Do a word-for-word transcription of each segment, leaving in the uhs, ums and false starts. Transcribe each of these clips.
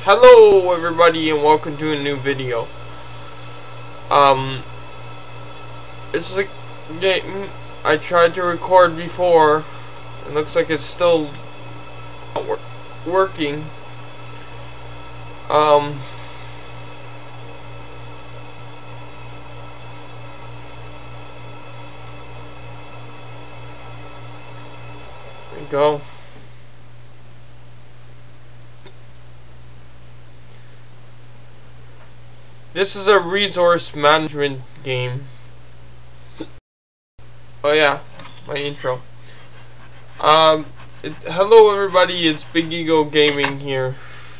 Hello everybody and welcome to a new video. Um, it's a game I tried to record before. It looks like it's still not wor working. Um, there we go. This is a resource management game. Oh yeah, my intro. Um, it, hello everybody, it's Big Ego Gaming here.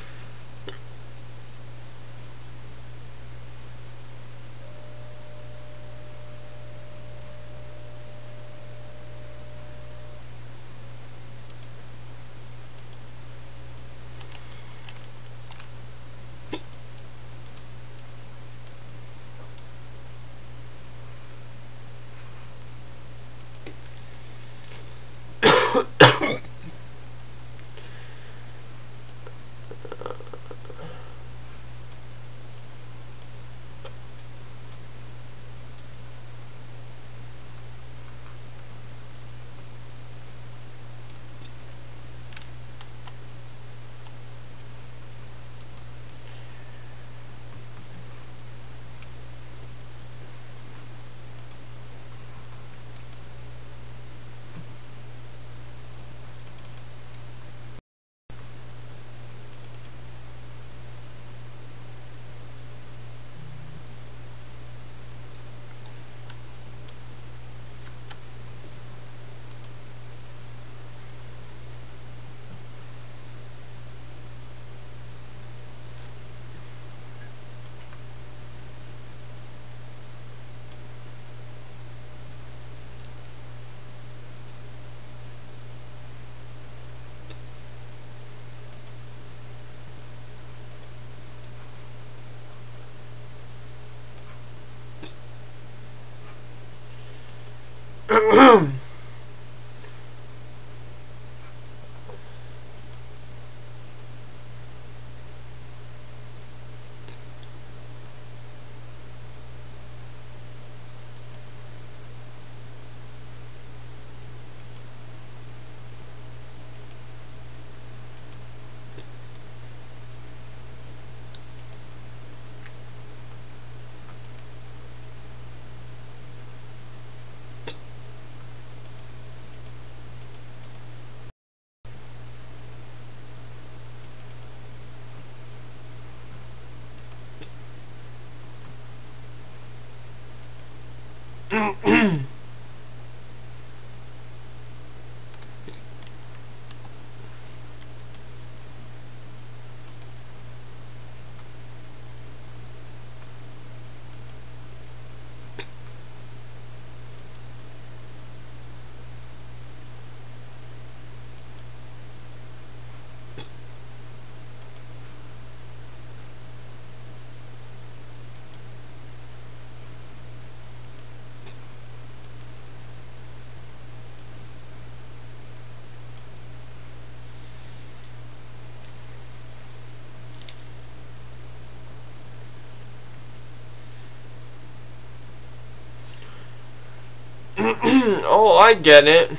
Oh, I get it.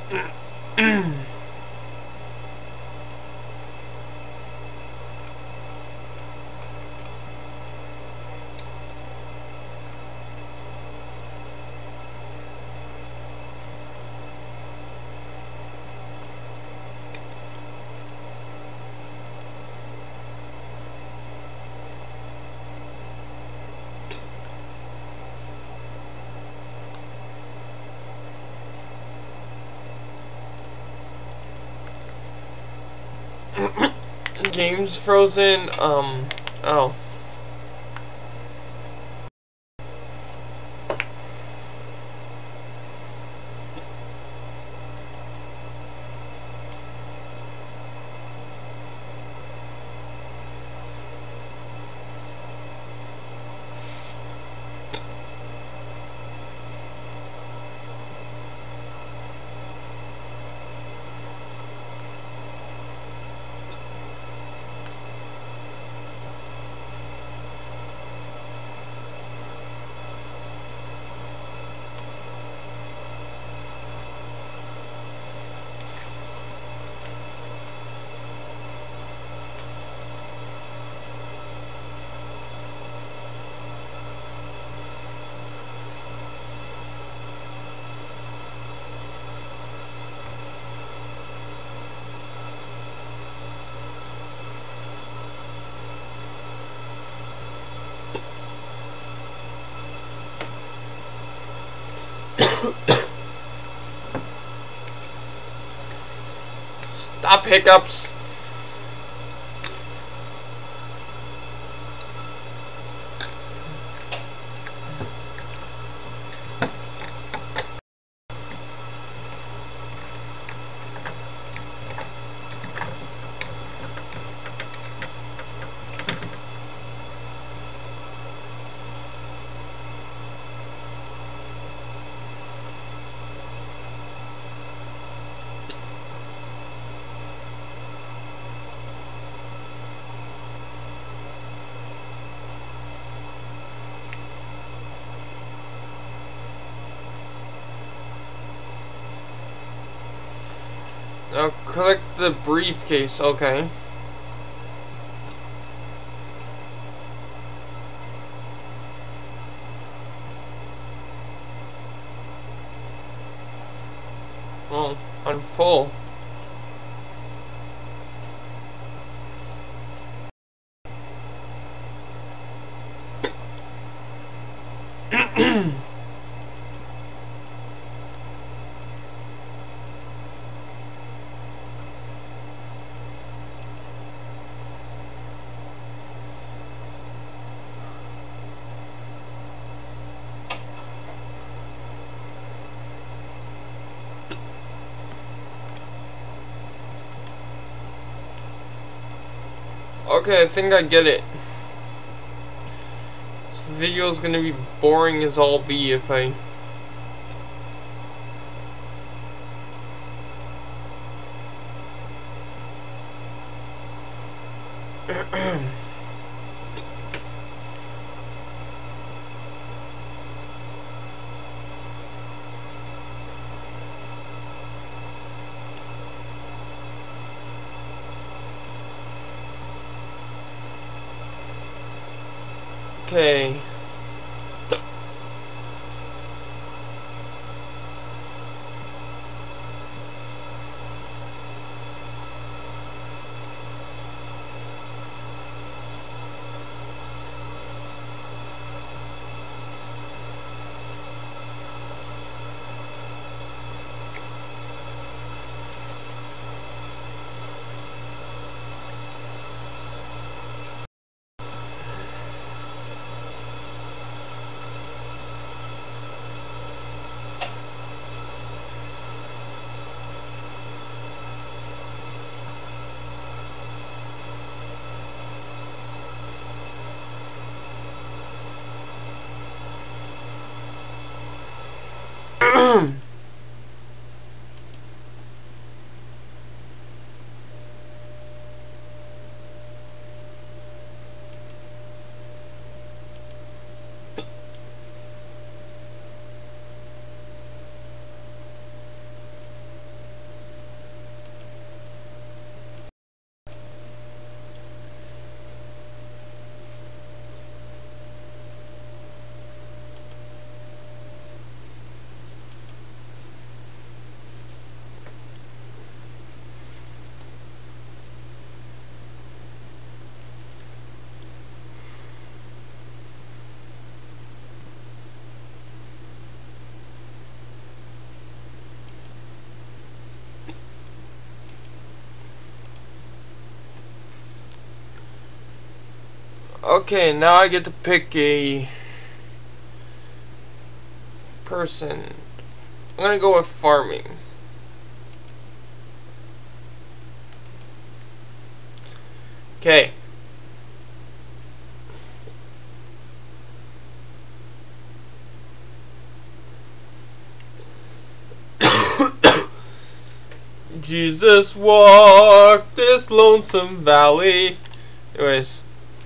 Game's frozen. Um. Oh. Stop hiccups. Now click the briefcase, okay. Well, I'm full. Okay, I think I get it. This video is gonna be boring as all be if I... Okay. Okay, now I get to pick a person. I'm gonna go with farming. Okay. Jesus walked this lonesome valley. Anyways.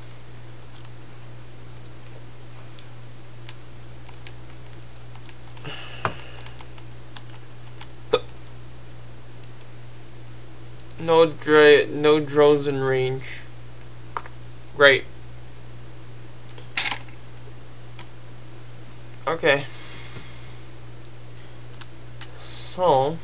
No dra no drones in range. Great. Okay. So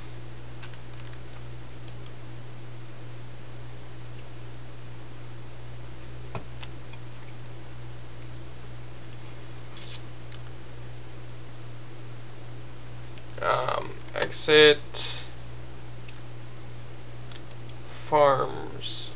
um exit farms.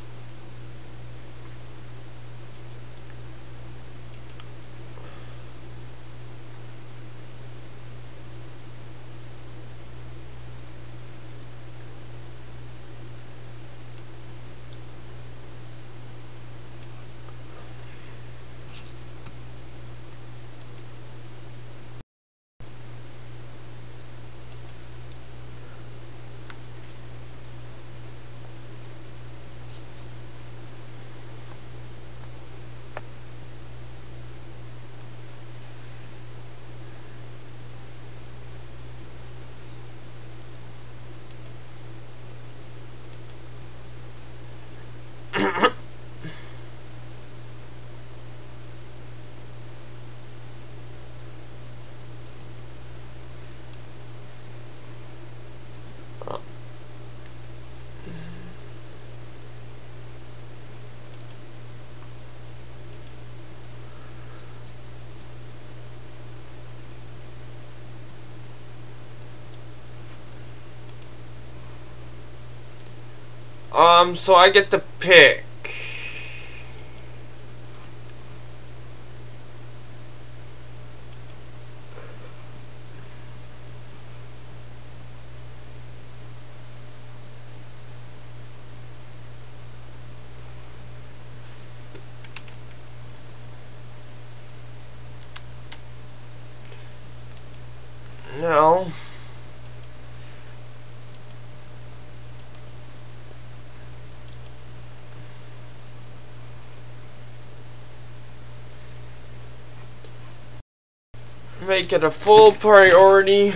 Um, so I get to pick. Now, make it a full priority.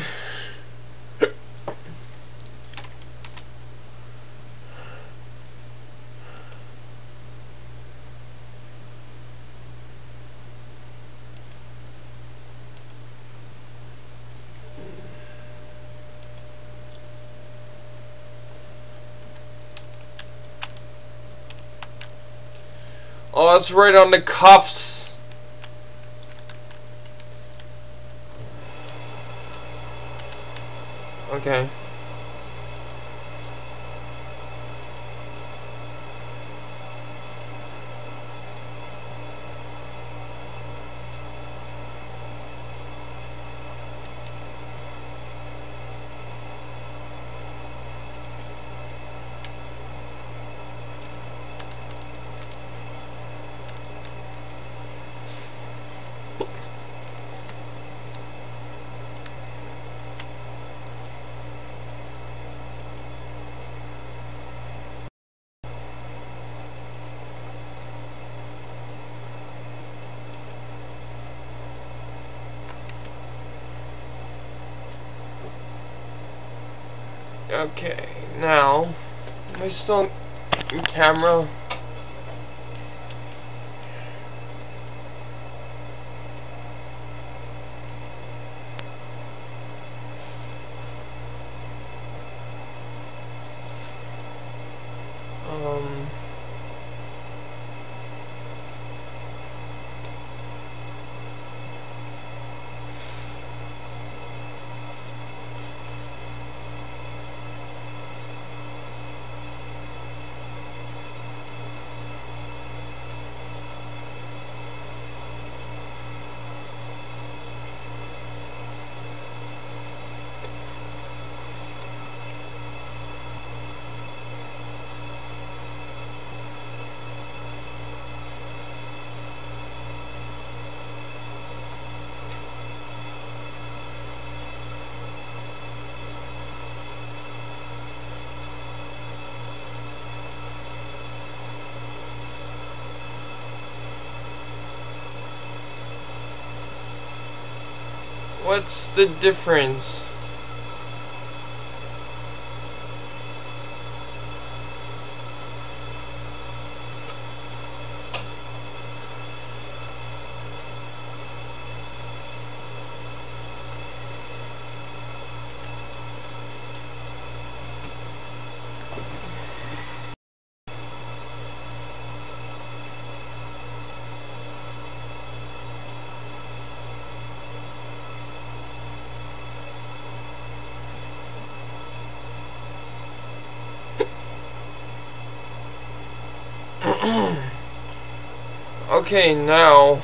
Oh, that's right on the cuffs. Okay. Okay, now, am I still in camera? Um... What's the difference? Okay, now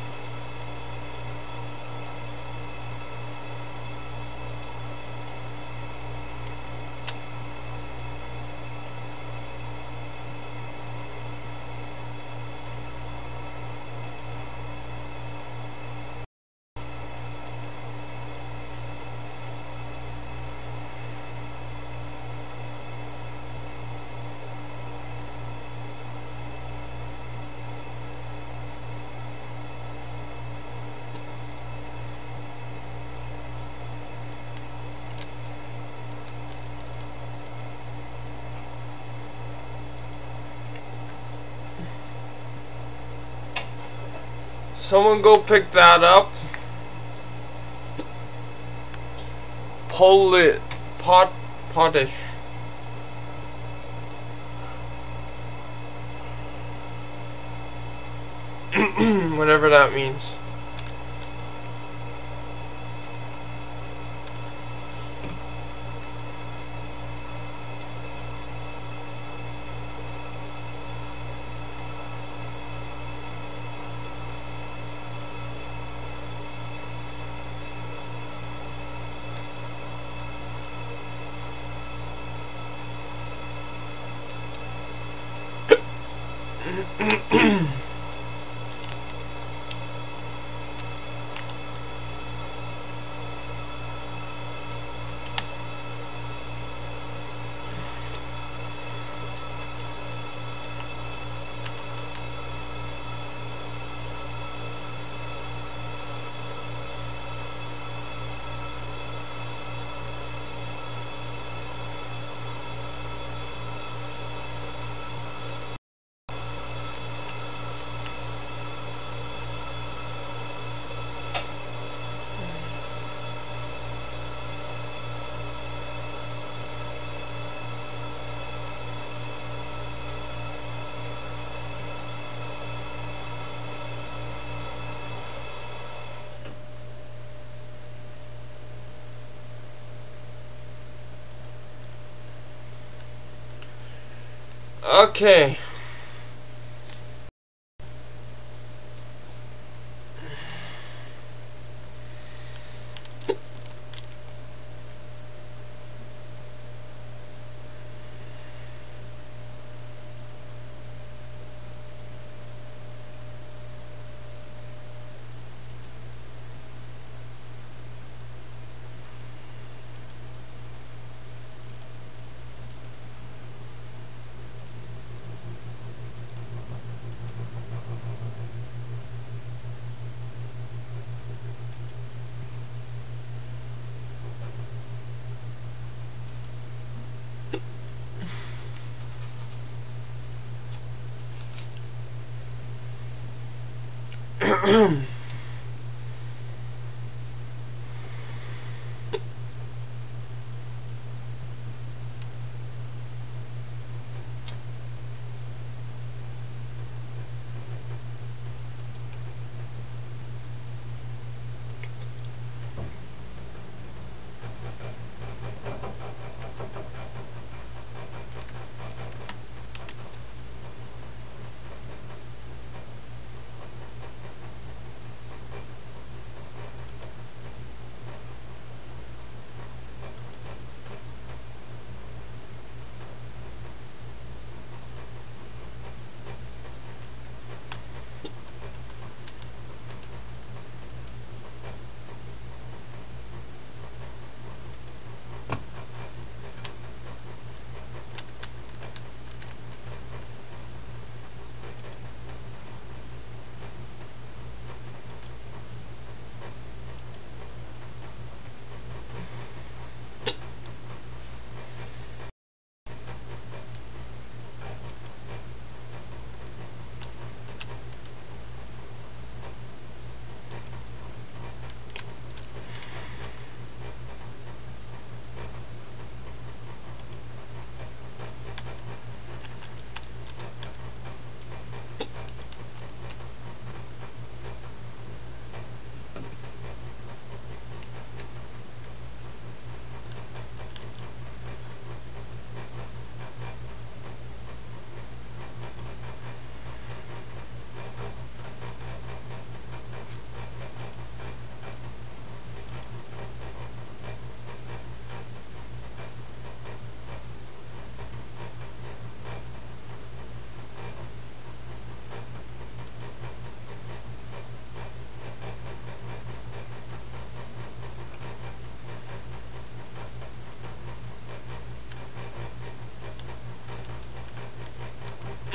someone go pick that up. Pull it. Pot. Potish. Whatever that means. Okay.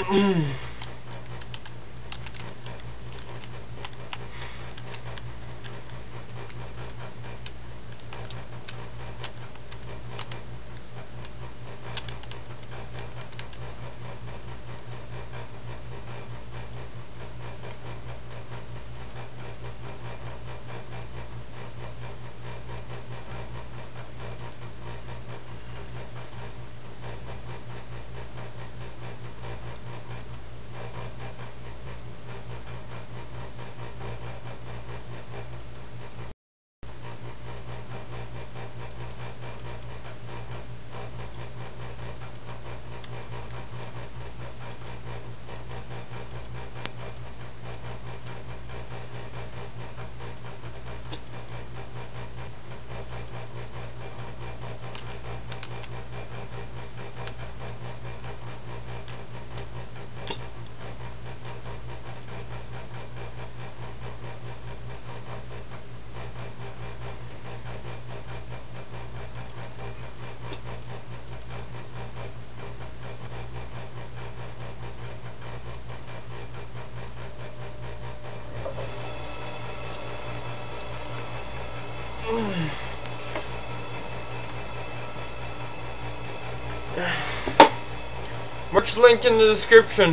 Which link in the description.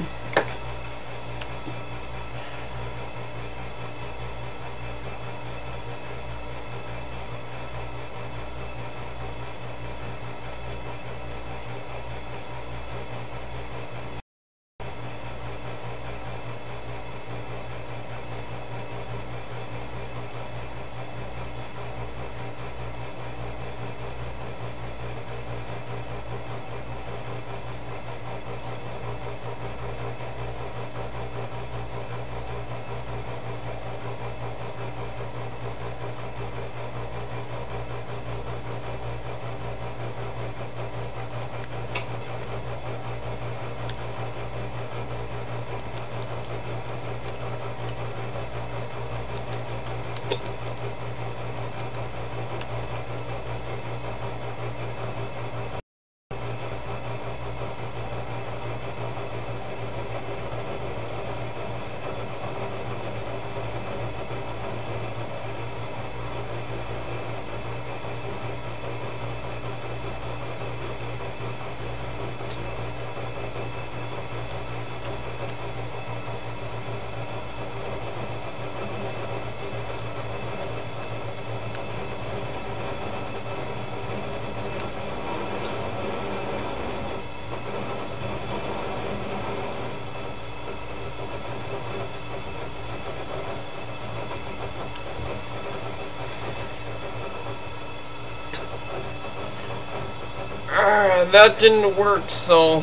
Uh, that didn't work, so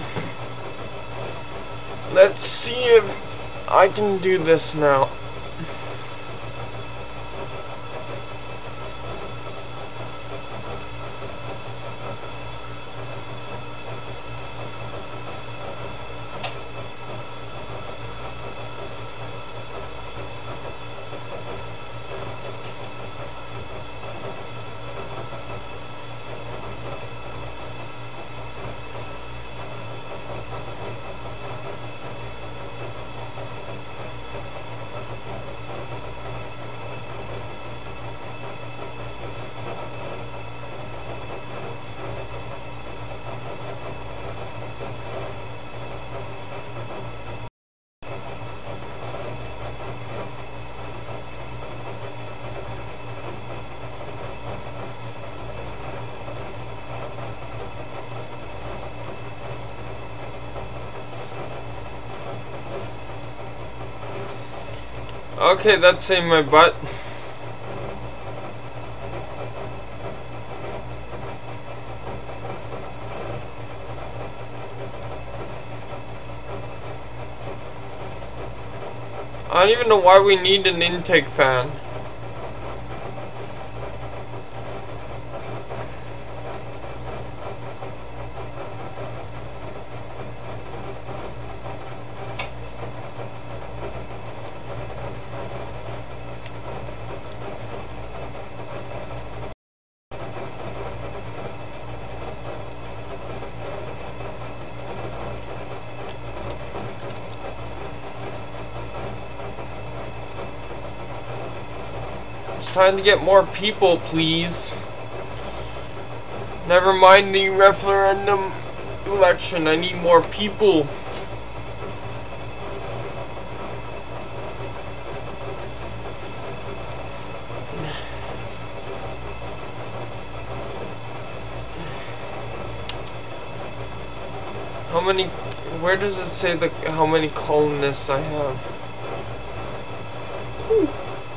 let's see if I can do this now. Okay, that saved my butt. I don't even know why we need an intake fan. Time to get more people, please. Never mind the referendum election. I need more people. How many? Where does it say the how many colonists I have? Ooh.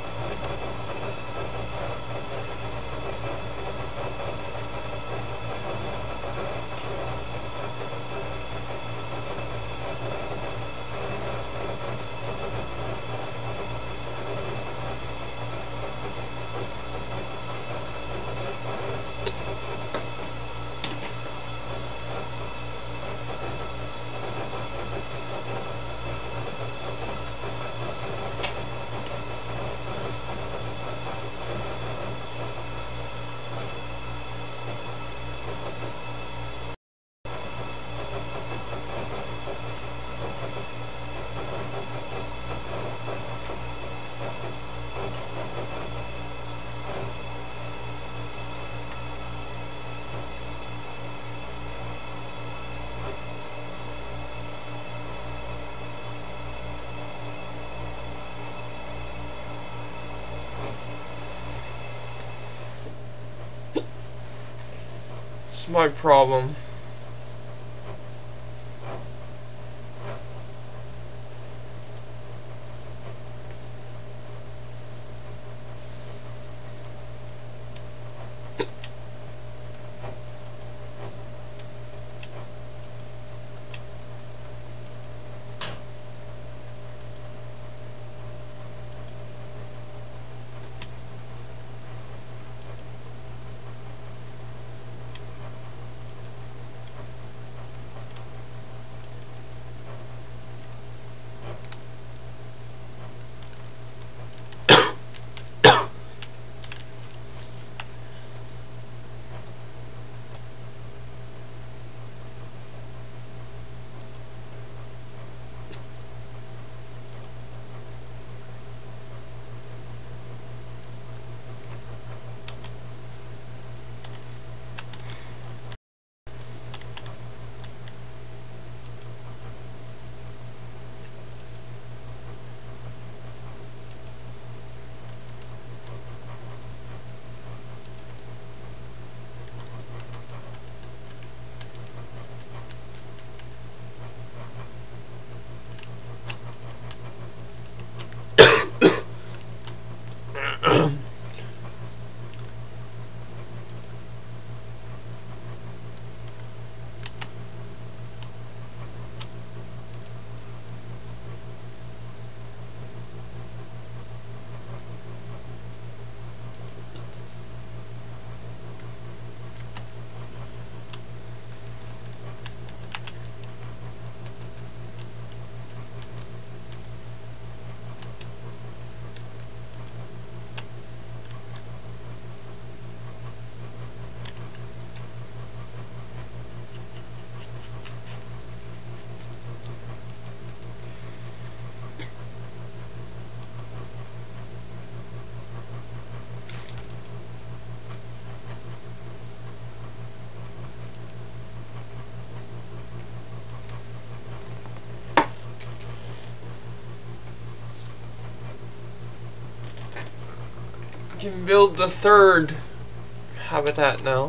It's my problem. Can build the third habitat now.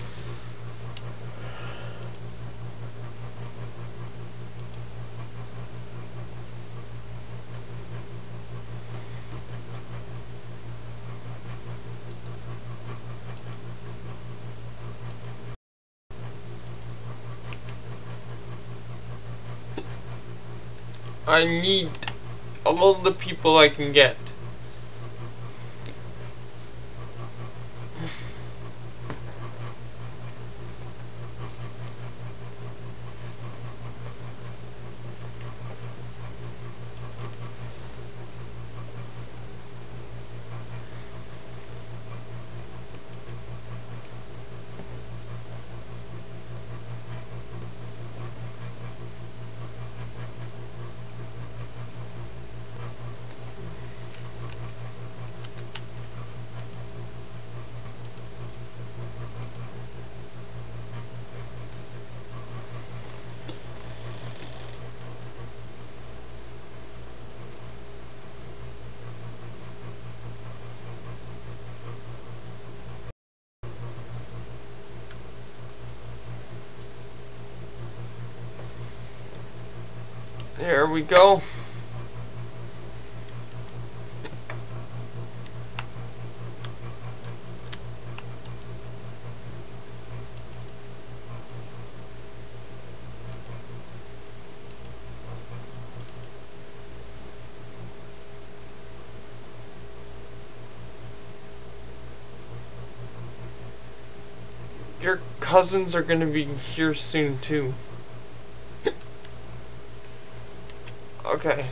I need all the people I can get. There we go. Your cousins are gonna be here soon too. Okay.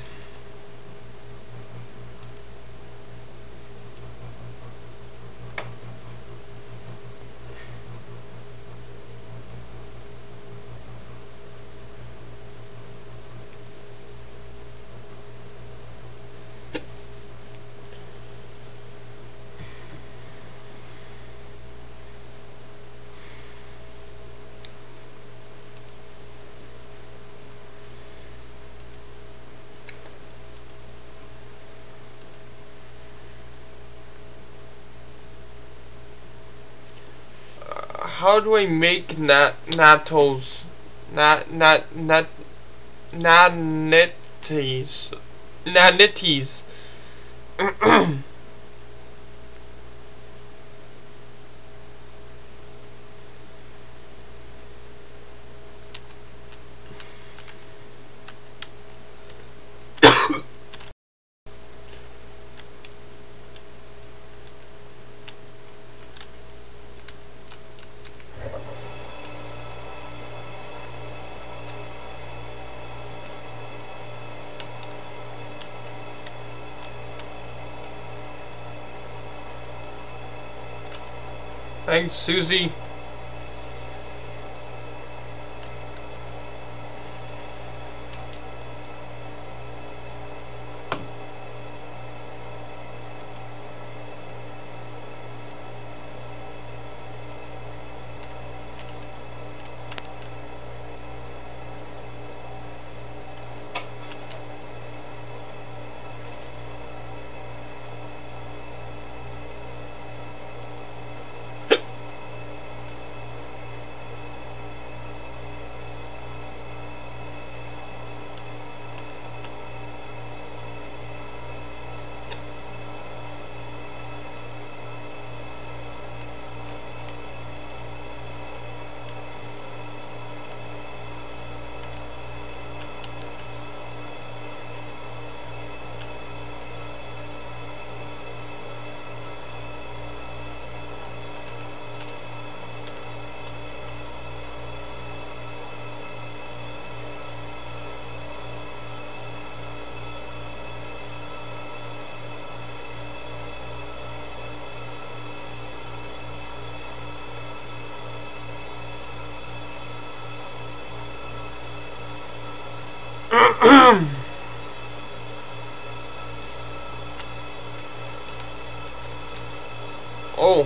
How do I make nat nattos? Nat nat nat nanities nanities? Thanks, Susie. Oh.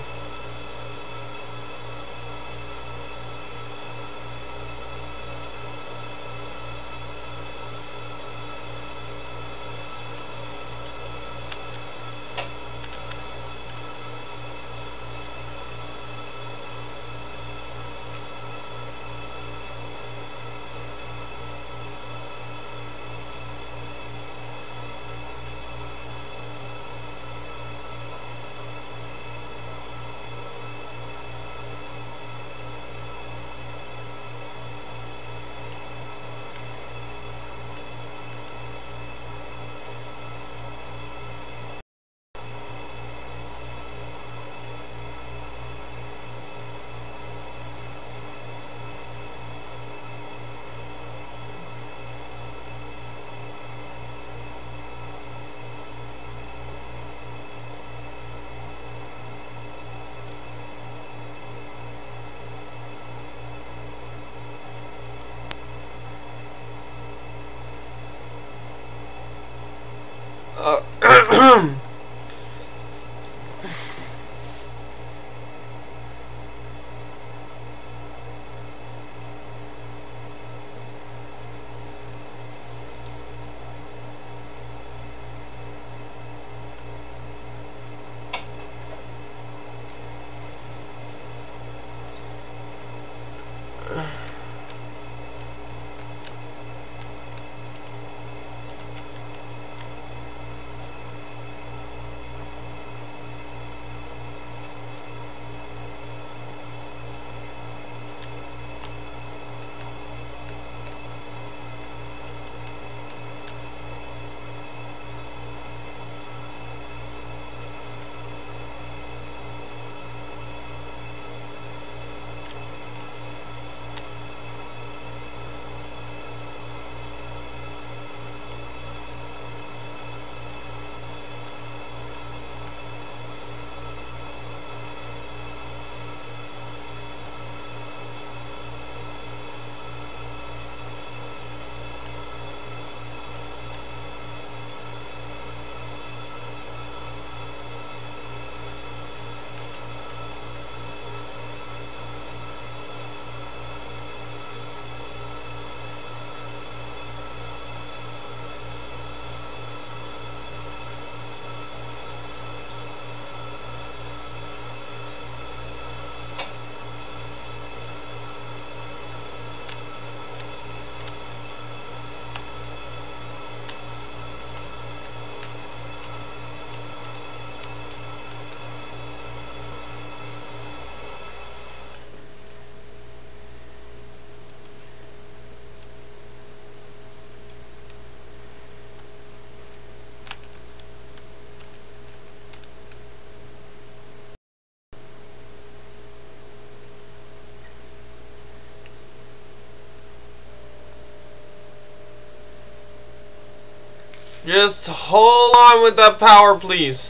Just hold on with that power, please.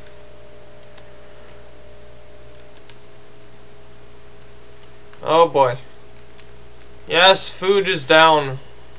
Oh boy. Yes, food is down.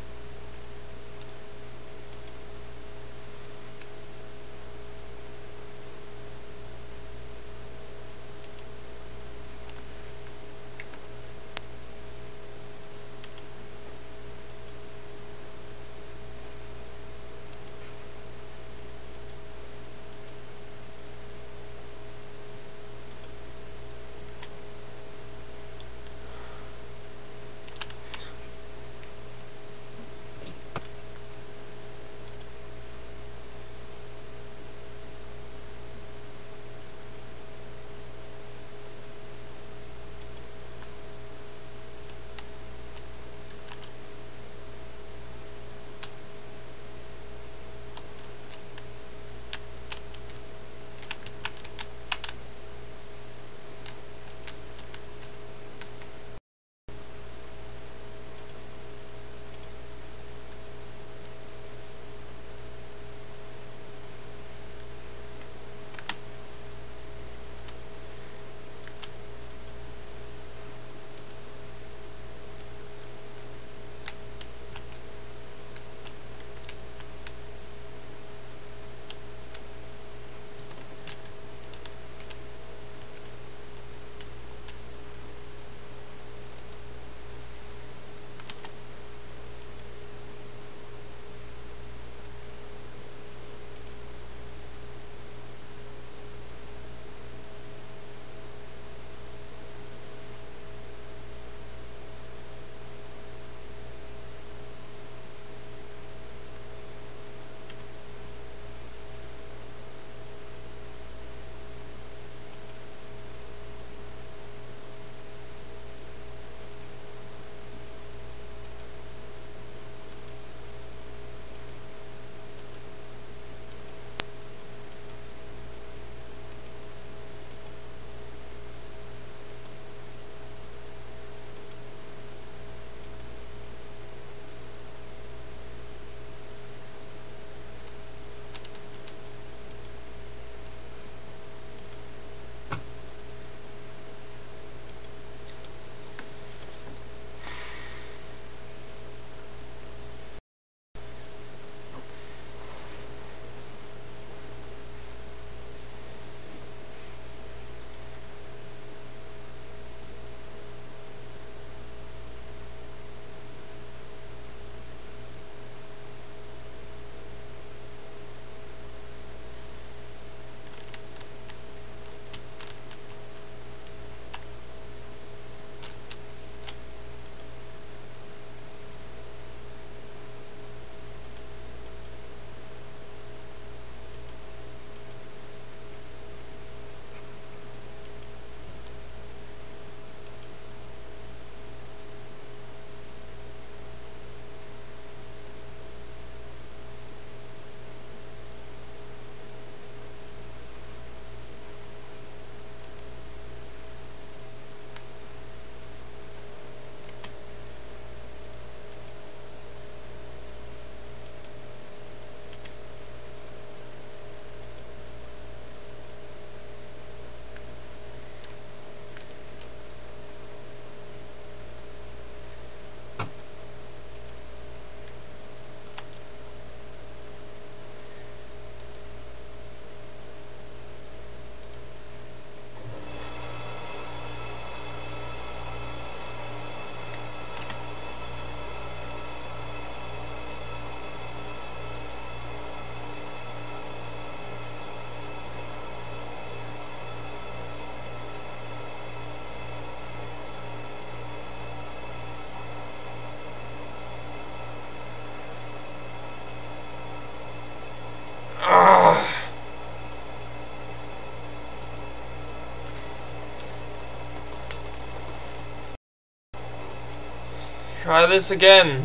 Try this again.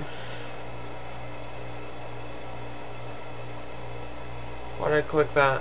Why did I click that?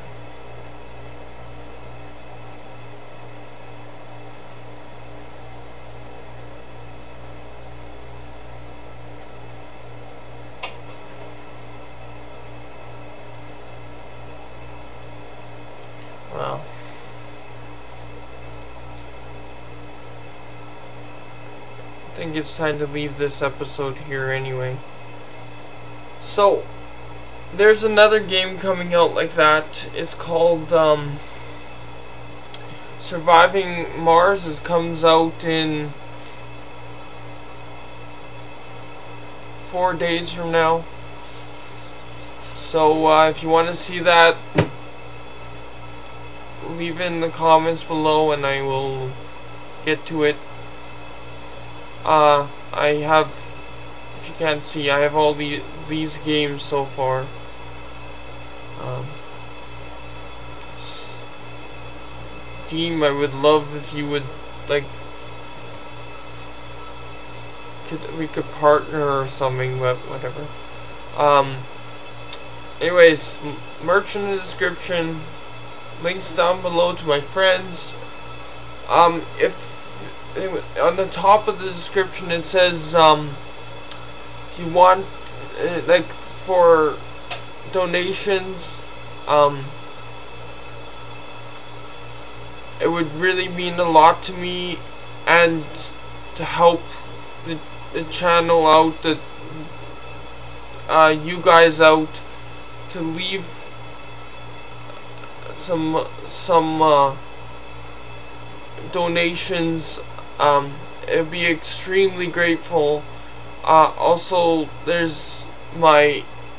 think it's time to leave this episode here anyway. So, there's another game coming out like that. It's called um, Surviving Mars. It comes out in four days from now. So uh, if you want to see that, leave it in the comments below and I will get to it. Uh, I have, if you can't see, I have all the these games so far. Um, Steam, I would love if you would, like, could, we could partner or something, but whatever. Um, anyways, merch in the description, links down below to my friends. Um, if, on the top of the description it says, um, if you want, uh, like, for donations, um, it would really mean a lot to me, and to help the, the channel out, the, uh, you guys out, to leave some, some, uh, donations, um, it would be extremely grateful. Uh, also, there's my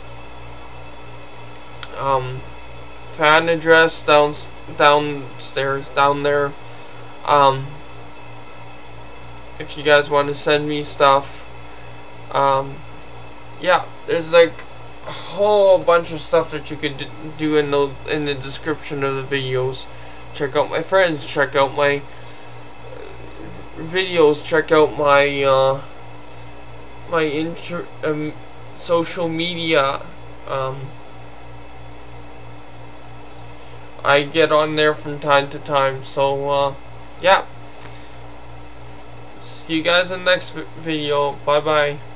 um, fan address down downstairs, down there. Um, if you guys want to send me stuff, um, yeah, there's like a whole bunch of stuff that you could do in the in the description of the videos. Check out my friends. Check out my videos. Check out my uh, my inter um, social media. Um, I get on there from time to time. So uh, yeah. See you guys in the next video. Bye bye.